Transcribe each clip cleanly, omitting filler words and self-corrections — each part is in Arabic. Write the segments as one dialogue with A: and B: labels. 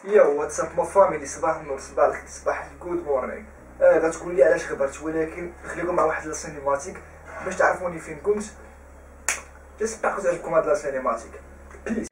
A: يو واتساب ما فاميلي، صباح النور، صباح الخير، صباح الجود مورنينغ. غتقول لي علاش غبرت، ولكن نخليكم مع واحد السينيماتيك باش تعرفوني فين كنت. جيسبر تعجبكم هاد السينيماتيك. بيس.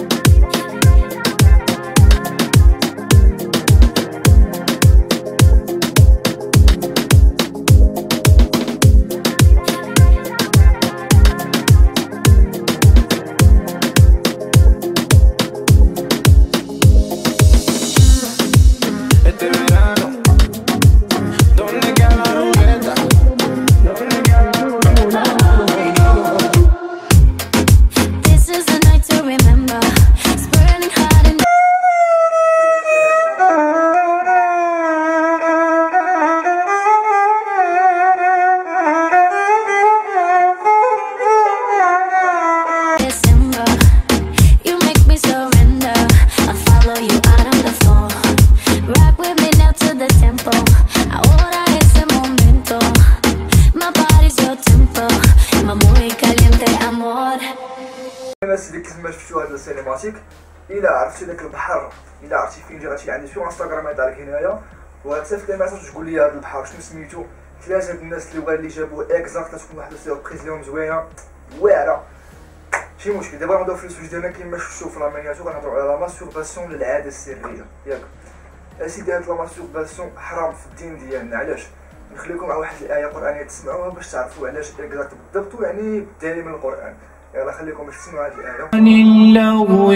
A: الناس اللي كيما شفتوا هذا السينماتيك، الا عرفتي داك البحر، الا عرفتي فين جا غتمشي عندي سو انستغرام هذا لك هنايا، وغتصيفط لي ميساج تقول لي هذا البحر شنو سميتو. ثلاثه الناس اللي جابوه اكزاكت تكون واحد السيربريز ليهم زوينه واعره. شي مشكل. دابا غنبداو في السوج ديالنا كيما شفتوا في لامينياتور، غنهضروا على لا ماستورباسيون للعاده السريه ياك. اسيدي هاد لا ماستورباسيون حرام في الدين ديالنا. علاش؟ نخليكم مع واحد الايه قرانيه تسمعوها باش تعرفوا علاش اكزاكت بالضبط، ويعني بالتالي من القران. يلا خليكم باش تسمعوا هاد الايه.
B: عن اللغو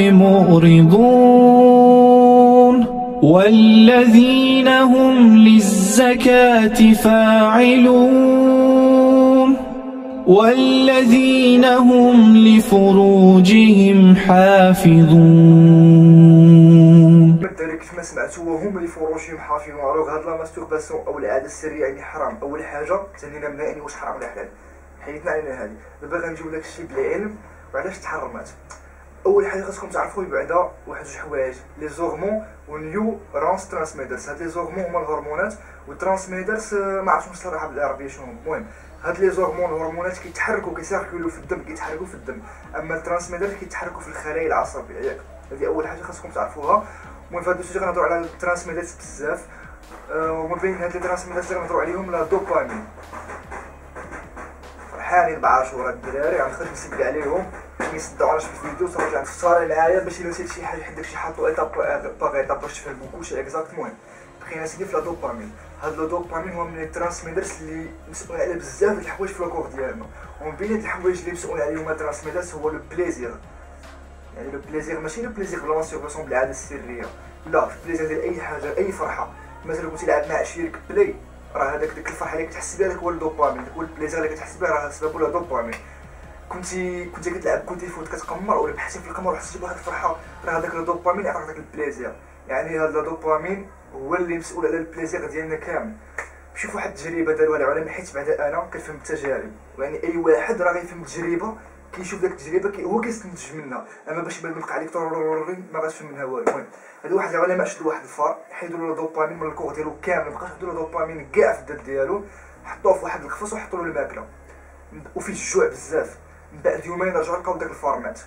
B: معرضون والذين هم للزكاة فاعلون والذين هم لفروجهم حافظون.
A: بالتالي كيف ما سمعتوا وهم لفروجهم حافظون. الوغ هاد لا ماستورباسيون او العاده السريه يعني حرام. اول حاجه ثانينا من يعني واش حرام ولا حلال، حيدنا علينا هذه. دابا غنجيو داك الشيء بالعلم وعلاش تحرمات. اول حاجه خاصكم تعرفوا بعدا واحد جوج حوايج، لي زورمون ونيو رانس ترانسميترز. هاد لي زورمون هما الهرمونات، والترانسميترز ما عرفتش الصراحه بالعربيه شنو. المهم هاد لي زورمون الهرمونات كيتحركوا كيسيركلو في الدم، كيتحركوا في الدم، اما الترانسميترز كيتحركوا في الخلايا العصبيه ياك. هذه اول حاجه خاصكم تعرفوها. المهم في هاد السوجي غنهضروا على الترانسميترز بزاف، وما بين هاد لي ترانسميترز اللي غنهضروا عليهم لا دوبامين. فرحانين بعاشوره الدراري، غنخرج نسجل عليهم كيصدعوناش في الفيديو. صافي غنفصل معايا باش الا نسيت شي حاجه حيت داكشي حاطو ايطاب باغ ايطاب باش تفهموا كلشي اكزاكت. المهم بقينا سيدي في لا دوبامين. هاد لو دوبامين هو من الترانسميترز اللي مسؤول على بزاف د الحوايج في الكور ديالنا، ومن بين هاد الحوايج اللي مسؤول عليهم الترانسميترز هو لو بليزير. يعني لو بليزير ماشي لو بليزير بلا ماستورباسيون بالعاده السريه، لا، البليزير ديال اي حاجه، اي فرحه. مثلا كنتي لعب مع عشيرك بلاي، راه هذاك ديك الفرحه اللي كتحس بها داك هو الدوبامين، داك هو البليزير اللي كتحس بها راه سببو لا دوبامين. كنتي كتلعب كنتي فوت كتقمر ولا بحثتي في القمر وحسيتي بواحد الفرحه، راه هذاك الدوبامين عطاك داك البليزير. يعني هذا الدوبامين هو اللي مسؤول على البليزير ديالنا كامل. شوف واحد التجربه داروها العلماء، حيت بعدا انا كنفهم التجارب، يعني اي واحد راه غيفهم التجربه، كيشوف داك التجربه هو كيستنتج منها، اما باش يبقى عليك ما غاتفهم منها والو. المهم هادو واحد العلماء شدوا واحد الفار، حيدوا له الدوبامين من الكور ديالو كامل، مابقاش يدوا له دوبامين كاع في الدم ديالو، حطوه في واحد القفص وحطوا له الماكله وفيه الجوع بزاف. من بعد يومين رجعوا لقاو داك الفار مات.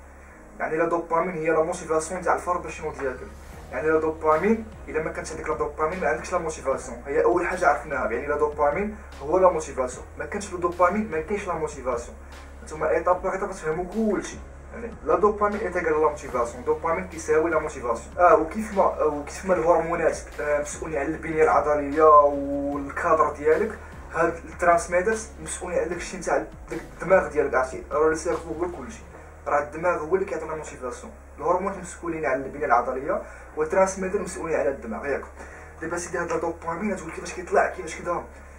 A: يعني لا دوبامين هي لا موتيفاسيون تاع الفار باش ينوض ياكل. يعني لا دوبامين الا ما كانتش عندك لا دوبامين ما عندكش لا موتيفاسيون. هي اول حاجه عرفناها، يعني لا دوبامين هو لا موتيفاسيون. ما كانش لا دوبامين ما كاينش لا موتيفاسيون. نتوما ايطاب باغ ايطاب تفهموا كلشي. يعني لا دوبامين ايتاكال لا موتيفاسيون، دوبامين كيساوي لا موتيفاسيون. وكيف ما الهرمونات مسؤولين على البنيه العضليه والكادر ديالك، هاد الترانسميترز مسؤولين على داكشي نتاع داك الدماغ ديالك. عرفتي راه لو سيرفو هو كلشي، راه الدماغ هو اللي كيعطينا موتيفاسيون. الهرمونات مسؤولين على البنيه العضليه والترانسميتر مسؤولين على الدماغ ياك. دابا سيدي هاد الدوبامين تقول كيفاش كيطلع كيفاش كذا.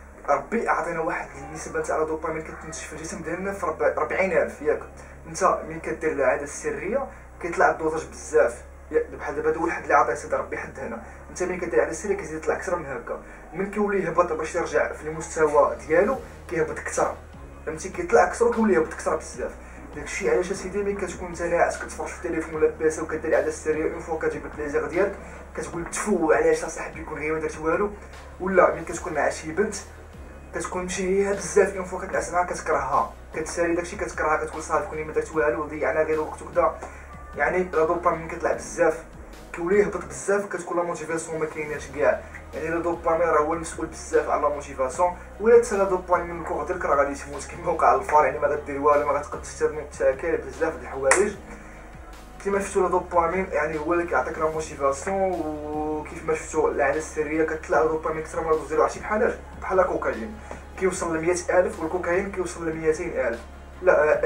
A: ربي عطينا واحد النسبه تاع الدوبامين كتنتج في الجسم ديالنا في 40,000 ياك. انت ملي كدير العاده السريه كيطلع الدوزاج بزاف، بحال دابا هذا واحد اللي عطاه سيدي ربي حد هنا. انت ملي كدير العاده السريه كيزيد يطلع اكثر من هكا، من كيولي يهبط باش يرجع في المستوى ديالو كيهبط اكثر، فهمتي، كيطلع اكثر وكيولي يهبط اكثر بزاف. داكشي علاش اسيدي ملي كتكون انت ناعس كتفرج في التليفون ولا بيسا وكدير العاده السريه اون فوا كتجيب البليزير ديالك كتقول تفو علاش صاحبي يكون غير ما درت والو. ولا ملي كتكون مع شي بنت كتكون مشهيه بزاف اون فوا كتنعس معاها كتكرهها، كتسالي داكشي كتكرهها، كتقول صافي كوني ما درت والو ضيعنا غير وقت وكذا. يعني لا دوبامين كيطلع بزاف كيولي يهبط بزاف كتكون لا موتيفاسيون ما كايناش كاع. يعني لا دوبامين راه هو المسؤول بزاف على لا موتيفاسيون، ولا حتى لا دوبامين من الكوغ ديالك راه غادي تموت كيما وقع الفار. يعني ما غدير والو، ما غتقدش ترمي تاكل بزاف د الحوايج. كيما شفتوا لا دوبامين يعني هو اللي كيعطيك لا موتيفاسيون، وكيف ما شفتوا العاده السريه كتطلع لا دوبامين اكثر من الدوز ديالو. عرفتي بحال الكوكايين كيوصل ل 100,000 والكوكايين كيوصل ل 200,000 لا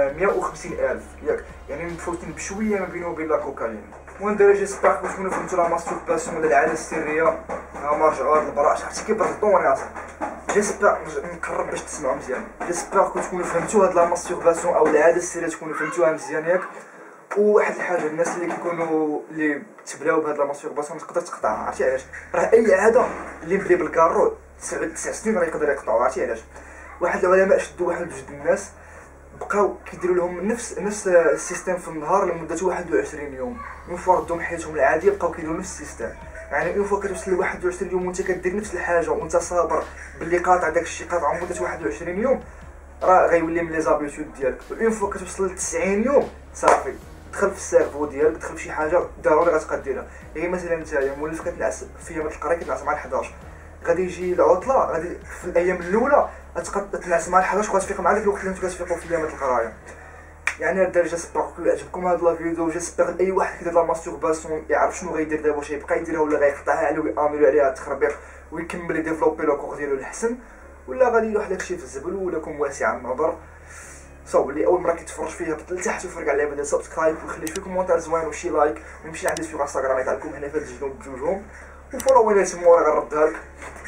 A: 150,000 ياك. يعني متفوتين بشويه ما بينه وبين لا كوكايين. المهم دراري جيسبر تكونوا فهمتوا لا ماستورباسيون ولا العاده السريه. ها نرجعوا لهاد البراش عرفتي كيبرد الطون يا صاحبي. جيسبر نقرب باش تسمعوا مزيان. جيسبر تكونوا فهمتوا هاد لا ماستورباسيون او العاده السريه تكونوا فهمتوها مزيان ياك. وواحد الحاجه الناس اللي كيكونوا اللي تبلاو بهاد لا ماستورباسيون تقدر تقطعها. عرفتي علاش؟ راه اي عاده اللي بدي بالكارو 9 سنين راه يقدر يقطعوا. عرفتي علاش؟ واحد العلماء شدوا واحد جوج الناس بقاو كيديروا لهم نفس السيستم في النهار لمده 21 يوم. من فوا ردوا من حياتهم العاديه بقاو كيديروا نفس السيستم. يعني من فوا كتوصل ل 21 يوم وانت كدير نفس الحاجه وانت صابر باللي قاطع داك الشيء قاطعه مده 21 يوم راه غيولي من لي زابيتود ديالك. من فوا كتوصل ل 90 يوم صافي دخل في السيرفو ديالك، دخل في شي حاجه ضروري غتبقى ديرها. يعني مثلا نتايا مولف كتنعس في ايام القرايه كتنعس مع 11، غادي يجي العطله غادي في الايام الاولى غتبقى تنعس مع 11 وغتفيق مع داك الوقت اللي نتوما كتفيقوا في ايام القرايه. يعني الدرجه جيسبر يعجبكم هاد لا فيديو. جيسبر اي واحد كيدير لا ماستورباسيون يعرف شنو غيدير دابا، واش يبقى يديرها ولا غيقطعها عليه وياملو عليها التخربيق ويكمل يديفلوبي لو كور ديالو الحسن، ولا غادي يروح داكشي في الزبل ولكم واسع النظر. صوب اللي اول مره كيتفرج فيها هبط لتحت وفرق على اللعبه ديال سبسكرايب وخلي فيه كومونتير زوين وشي لايك، ويمشي عندي في انستغرام يطلعكم هنا في هاد الجنوب بجوجهم، وفولوينا تما وراه غنردها لك.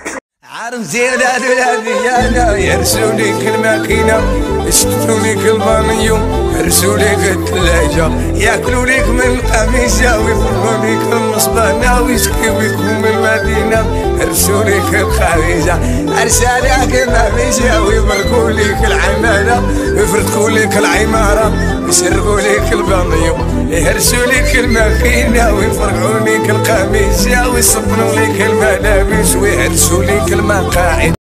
C: عارف زين هادو الهديانة يرسولي الماكينة، يسكتوا ليك البانيو، يرسوا ليك الثلاجة، ياكلوا ليك من القميصة ويفرغوا ليك المصبانة ويسقيو لكم المدينة، يرسوا ليك الخريجة، أرسالك المهمشة ويبركوا ليك العمالة، ويفرتكوا ليك العمارة، ويسرقوا ليك البانيو، يهرسوا ليك الماكينة ويفرقعوا ليك القميصة ويصبنوا ليك الملابس ويهرسوا ليك المقاعد.